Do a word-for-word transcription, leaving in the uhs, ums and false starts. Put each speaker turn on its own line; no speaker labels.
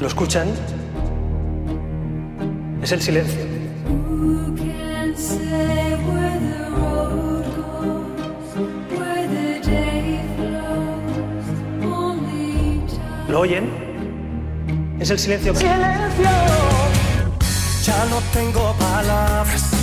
¿Lo escuchan? Es el silencio. ¿Lo oyen? Es el silencio.
¡Silencio! Ya no tengo palabras.